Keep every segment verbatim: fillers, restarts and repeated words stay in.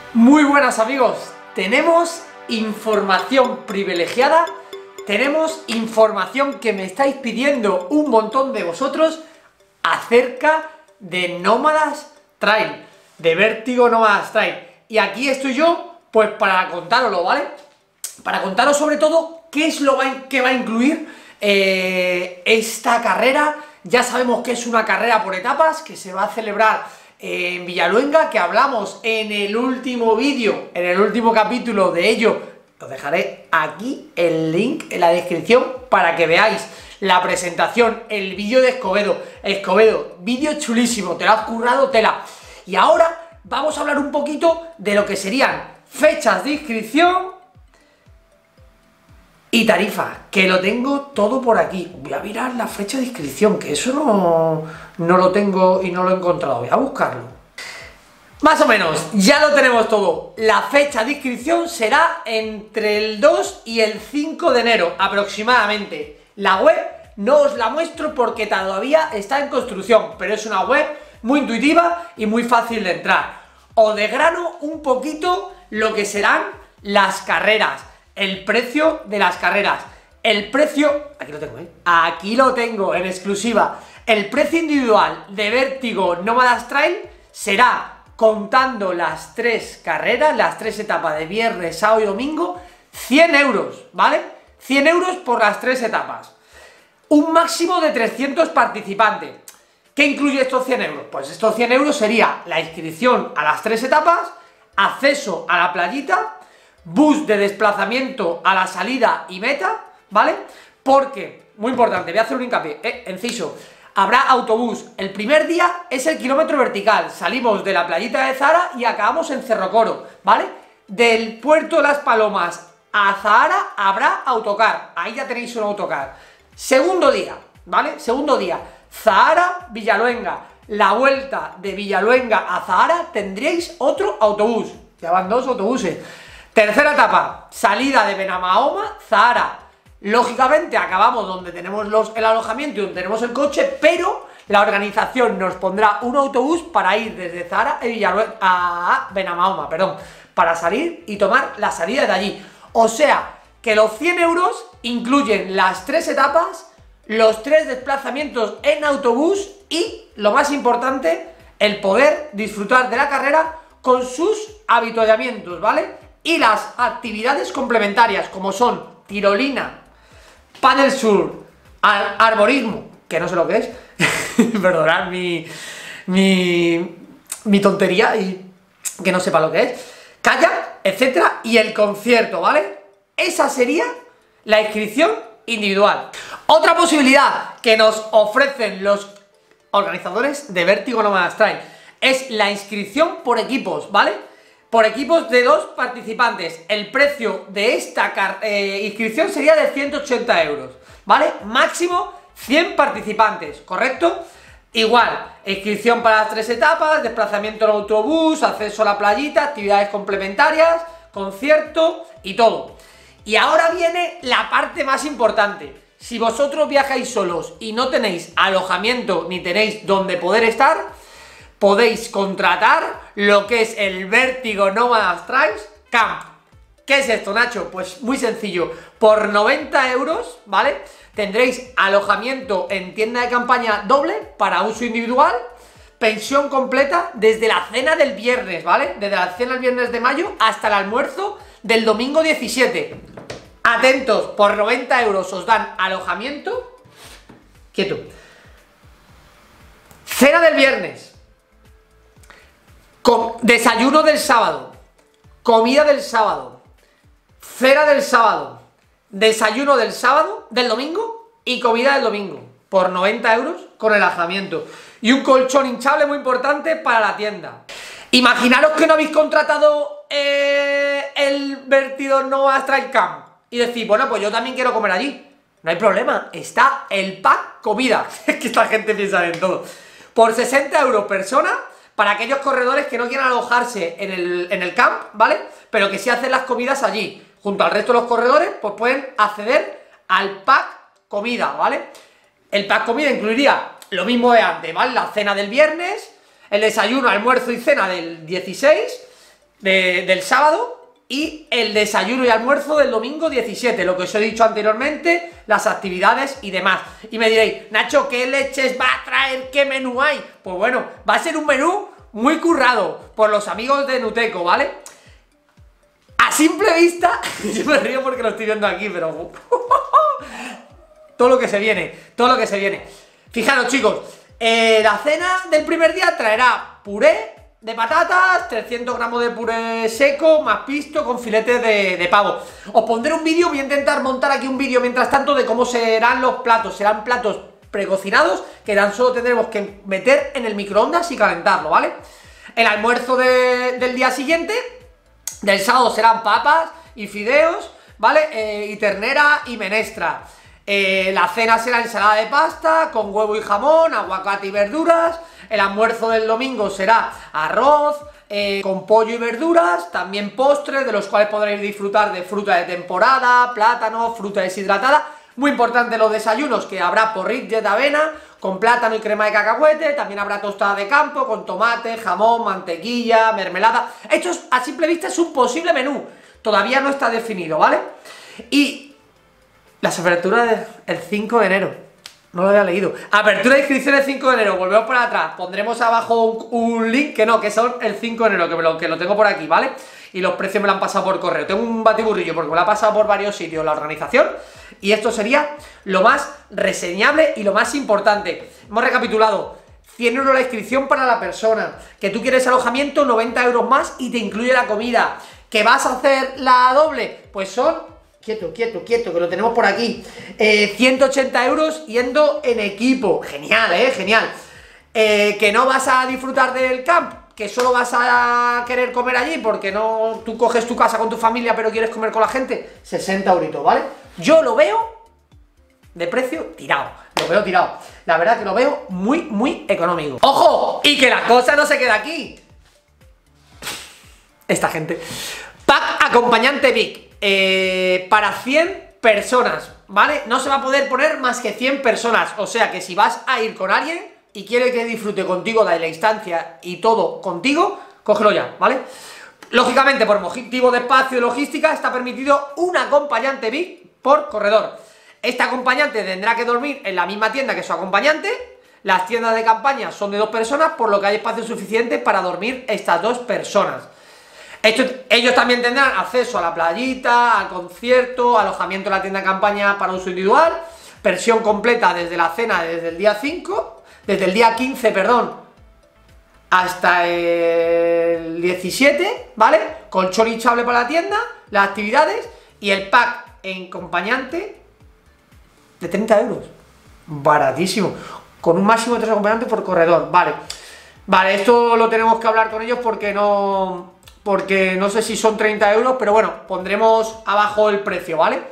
Muy buenas amigos, tenemos información privilegiada, tenemos información que me estáis pidiendo un montón de vosotros acerca de Nómadas Trail, de Vértigo Nómadas Trail. Y aquí estoy yo, pues para contároslo, ¿vale? Para contaros sobre todo qué es lo que va a incluir eh, esta carrera. Ya sabemos que es una carrera por etapas, que se va a celebrar en Villaluenga, que hablamos en el último vídeo, en el último capítulo de ello. Os dejaré aquí el link en la descripción para que veáis la presentación, el vídeo de Escobedo. Escobedo, vídeo chulísimo, te lo has currado tela. Y ahora vamos a hablar un poquito de lo que serían fechas de inscripción y tarifa, que lo tengo todo por aquí. Voy a mirar la fecha de inscripción, que eso no, no lo tengo y no lo he encontrado. Voy a buscarlo. Más o menos, ya lo tenemos todo. La fecha de inscripción será entre el dos y el cinco de enero, aproximadamente. La web no os la muestro porque todavía está en construcción, pero es una web muy intuitiva y muy fácil de entrar. Os desgrano un poquito lo que serán las carreras. El precio de las carreras, el precio, aquí lo tengo, ¿eh? Aquí lo tengo en exclusiva. El precio individual de Vértigo Nómadas Trail será, contando las tres carreras, las tres etapas de viernes, sábado y domingo, cien euros, ¿vale? cien euros por las tres etapas. Un máximo de trescientos participantes. ¿Qué incluye estos cien euros? Pues estos cien euros sería la inscripción a las tres etapas, acceso a la playita, bus de desplazamiento a la salida y meta, ¿vale? Porque, muy importante, voy a hacer un hincapié, eh, inciso, habrá autobús. El primer día es el kilómetro vertical, salimos de la playita de Zahara y acabamos en Cerro Coro, ¿vale? Del puerto de Las Palomas a Zahara habrá autocar, ahí ya tenéis un autocar. Segundo día, ¿vale? Segundo día, Zahara, Villaluenga. La vuelta de Villaluenga a Zahara tendréis otro autobús, ya van dos autobuses. Tercera etapa, salida de Benamahoma, Zahara. Lógicamente acabamos donde tenemos los, el alojamiento y donde tenemos el coche, pero la organización nos pondrá un autobús para ir desde Zahara a Benamahoma, perdón, para salir y tomar la salida de allí. O sea, que los cien euros incluyen las tres etapas, los tres desplazamientos en autobús y, lo más importante, el poder disfrutar de la carrera con sus avituallamientos, ¿vale? Y las actividades complementarias, como son tirolina, paddle surf, ar arborismo, que no sé lo que es, perdonad mi, mi, mi tontería y que no sepa lo que es, kayak, etcétera, y el concierto, ¿vale? Esa sería la inscripción individual. Otra posibilidad que nos ofrecen los organizadores de Vértigo Nómadas Trail es la inscripción por equipos, ¿vale? Por equipos de dos participantes. El precio de esta eh, inscripción sería de ciento ochenta euros, ¿vale? Máximo cien participantes, ¿correcto? Igual, inscripción para las tres etapas, desplazamiento en autobús, acceso a la playita, actividades complementarias, concierto y todo. Y ahora viene la parte más importante. Si vosotros viajáis solos y no tenéis alojamiento ni tenéis donde poder estar, podéis contratar lo que es el Vértigo Nómadas Trail Camp. ¿Qué es esto, Nacho? Pues muy sencillo. Por noventa euros, ¿vale? Tendréis alojamiento en tienda de campaña doble para uso individual, pensión completa desde la cena del viernes, ¿vale? Desde la cena del viernes de mayo hasta el almuerzo del domingo diecisiete. Atentos, por noventa euros os dan alojamiento. Quieto. Cena del viernes. Com- desayuno del sábado, comida del sábado, cena del sábado, desayuno del sábado, del domingo y comida del domingo, por noventa euros con el alojamiento. Y un colchón hinchable muy importante para la tienda. Imaginaros que no habéis contratado eh, el Vértigo Nómadas Trail Camp y decís, bueno, pues yo también quiero comer allí. No hay problema, está el pack comida. Es que esta gente piensa en todo. Por sesenta euros persona, para aquellos corredores que no quieran alojarse en el, en el camp, ¿vale? Pero que sí hacen las comidas allí, junto al resto de los corredores, pues pueden acceder al pack comida, ¿vale? El pack comida incluiría lo mismo de antes, ¿vale? La cena del viernes, el desayuno, almuerzo y cena del dieciséis, de, del sábado y el desayuno y almuerzo del domingo diecisiete, lo que os he dicho anteriormente, las actividades y demás. Y me diréis, Nacho, ¿qué leches va a traer? ¿Qué menú hay? Pues bueno, va a ser un menú muy currado por los amigos de Nuteco, ¿vale? A simple vista, yo me río porque lo estoy viendo aquí, pero todo lo que se viene, todo lo que se viene. Fijaros, chicos, eh, la cena del primer día traerá puré de patatas, trescientos gramos de puré seco, más pisto con filetes de, de pavo. Os pondré un vídeo, voy a intentar montar aquí un vídeo mientras tanto de cómo serán los platos. Serán platos precocinados que tan solo tendremos que meter en el microondas y calentarlo, ¿vale? El almuerzo de, del día siguiente, del sábado, serán papas y fideos, ¿vale? Eh, y ternera y menestra. Eh, la cena será ensalada de pasta con huevo y jamón, aguacate y verduras. El almuerzo del domingo será arroz eh, con pollo y verduras, también postres, de los cuales podréis disfrutar de fruta de temporada, plátano, fruta deshidratada. Muy importante los desayunos, que habrá porridge de avena con plátano y crema de cacahuete, también habrá tostada de campo con tomate, jamón, mantequilla, mermelada. Esto es, a simple vista es un posible menú, todavía no está definido, ¿vale? Y las aperturas del cinco de enero. No lo había leído. Apertura de inscripción el cinco de enero. Volvemos para atrás. Pondremos abajo un, un link que no, que son el cinco de enero, que, me lo, que lo tengo por aquí, ¿vale? Y los precios me lo han pasado por correo. Tengo un batiburrillo porque me lo ha pasado por varios sitios la organización. Y esto sería lo más reseñable y lo más importante. Hemos recapitulado. cien euros la inscripción para la persona. Que tú quieres alojamiento, noventa euros más y te incluye la comida. ¿Que vas a hacer la doble? Pues son... Quieto, quieto, quieto, que lo tenemos por aquí. Eh, ciento ochenta euros yendo en equipo. Genial, eh, genial. Eh, que no vas a disfrutar del camp, que solo vas a querer comer allí porque no tú coges tu casa con tu familia pero quieres comer con la gente. sesenta euritos, ¿vale? Yo lo veo de precio tirado. Lo veo tirado. La verdad que lo veo muy, muy económico. ¡Ojo! Y que la cosa no se queda aquí. Esta gente. Pack acompañante V I C. Eh, para cien personas, ¿vale? No se va a poder poner más que cien personas. O sea que si vas a ir con alguien y quiere que disfrute contigo de la instancia y todo contigo, cógelo ya, ¿vale? Lógicamente, por motivo de espacio y logística, está permitido un acompañante V I C por corredor. Este acompañante tendrá que dormir en la misma tienda que su acompañante. Las tiendas de campaña son de dos personas, por lo que hay espacio suficiente para dormir estas dos personas. Esto, ellos también tendrán acceso a la playita, al concierto, alojamiento en la tienda de campaña para uso individual, pensión completa desde la cena, desde el día cinco, desde el día quince, perdón, hasta el diecisiete, ¿vale? Colchón hinchable para la tienda, las actividades y el pack en acompañante de treinta euros. Baratísimo, con un máximo de tres acompañantes por corredor, vale. Vale, esto lo tenemos que hablar con ellos porque no... porque no sé si son treinta euros, pero bueno, pondremos abajo el precio, ¿vale?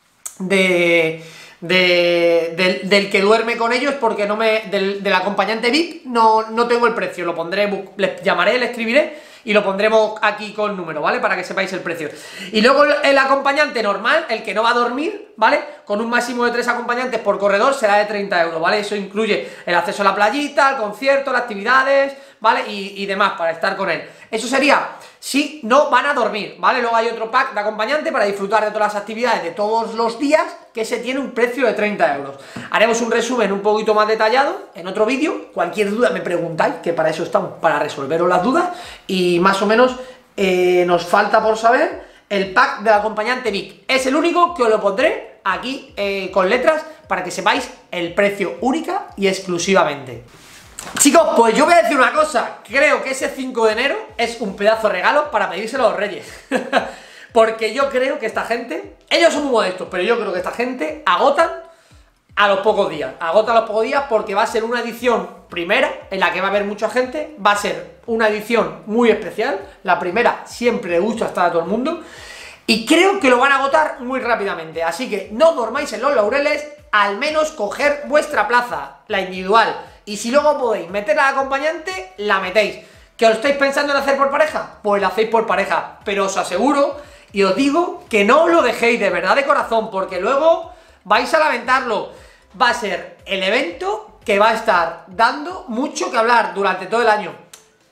De, de, del, del que duerme con ellos, porque no me del, del acompañante V I P no, no tengo el precio, lo pondré, les llamaré, le escribiré y lo pondremos aquí con número, ¿vale? Para que sepáis el precio. Y luego el, el acompañante normal, el que no va a dormir, ¿vale? Con un máximo de tres acompañantes por corredor será de treinta euros, ¿vale? Eso incluye el acceso a la playita, al concierto, las actividades, ¿vale? Y, y demás para estar con él. Eso sería si no van a dormir, ¿vale? Luego hay otro pack de acompañante para disfrutar de todas las actividades de todos los días, que se tiene un precio de treinta euros. Haremos un resumen un poquito más detallado en otro vídeo. Cualquier duda me preguntáis, que para eso estamos, para resolveros las dudas. Y más o menos eh, nos falta por saber el pack del acompañante V I C. Es el único que os lo pondré aquí eh, con letras para que sepáis el precio única y exclusivamente. Chicos, pues yo voy a decir una cosa. Creo que ese cinco de enero es un pedazo de regalo para pedírselo a los reyes. Porque yo creo que esta gente, ellos son muy modestos, pero yo creo que esta gente agotan a los pocos días. Agotan a los pocos días porque va a ser una edición primera en la que va a haber mucha gente. Va a ser una edición muy especial. La primera siempre le gusta estar a todo el mundo. Y creo que lo van a agotar muy rápidamente. Así que no dormáis en los laureles, al menos coger vuestra plaza, la individual. Y si luego podéis meter al acompañante, la metéis. ¿Que os estáis pensando en hacer por pareja? Pues la hacéis por pareja. Pero os aseguro y os digo que no lo dejéis de verdad de corazón, porque luego vais a lamentarlo. Va a ser el evento que va a estar dando mucho que hablar durante todo el año.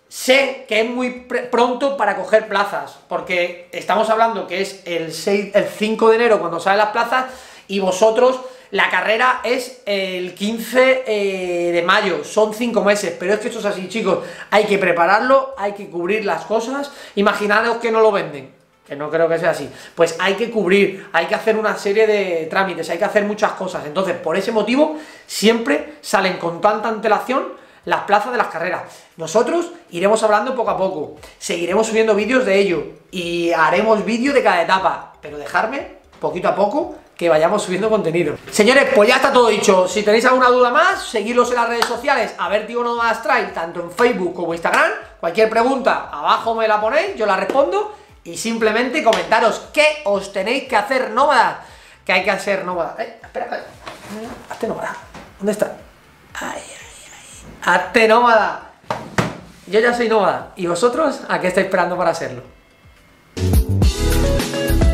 sé que es muy pronto para coger plazas, porque estamos hablando que es el, seis, el cinco de enero cuando salen las plazas, y vosotros, la carrera es el quince de mayo, son cinco meses, pero es que esto es así, chicos, hay que prepararlo, hay que cubrir las cosas, imaginaros que no lo venden, que no creo que sea así, pues hay que cubrir, hay que hacer una serie de trámites, hay que hacer muchas cosas, entonces por ese motivo siempre salen con tanta antelación las plazas de las carreras. Nosotros iremos hablando poco a poco, seguiremos subiendo vídeos de ello y haremos vídeo de cada etapa, pero dejarme poquito a poco que vayamos subiendo contenido. Señores, pues ya está todo dicho. Si tenéis alguna duda más, seguidlos en las redes sociales, a Vertigo Nómadas Trail, tanto en Facebook como Instagram. Cualquier pregunta, abajo me la ponéis, yo la respondo, y simplemente comentaros qué os tenéis que hacer nómadas, que hay que hacer nómadas. Eh, espera, espera, hazte nómada. ¿Dónde está? Ay, ay. ¡Hazte nómada! Yo ya soy nómada. ¿Y vosotros a qué estáis esperando para hacerlo?